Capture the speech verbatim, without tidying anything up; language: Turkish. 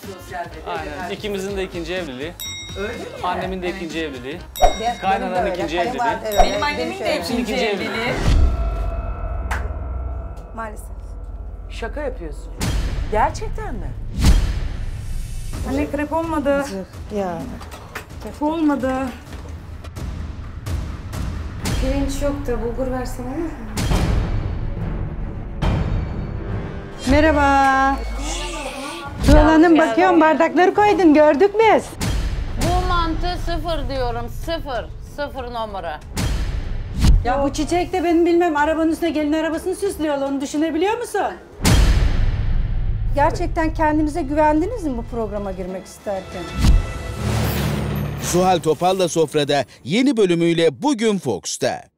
sosyal medyada. Aynen. İkimizin de ikinci evliliği. Öyle mi? Annemin de ikinci evliliği. Ben- Kaynananın benim de ikinci öyle, evliliği. kayınvalide öyle, Benim annemin de öyle. ikinci ikinci evliliği. Maalesef. Şaka yapıyorsun. Gerçekten mi? Anne krep olmadı. Ya. Krep olmadı. Pirinç yok da bulgur versen olur mu? Merhaba. Tuğla Hanım bakıyorum bardakları koydun gördük biz. Bu mantı sıfır diyorum, sıfır. Sıfır numara. Ya bu çiçek de benim bilmem arabanın üstüne gelin arabasını süslüyorlar onu düşünebiliyor musun? Gerçekten kendinize güvendiniz mi bu programa girmek isterken? Zuhal Topal'la Sofra'da yeni bölümüyle bugün Fox'ta.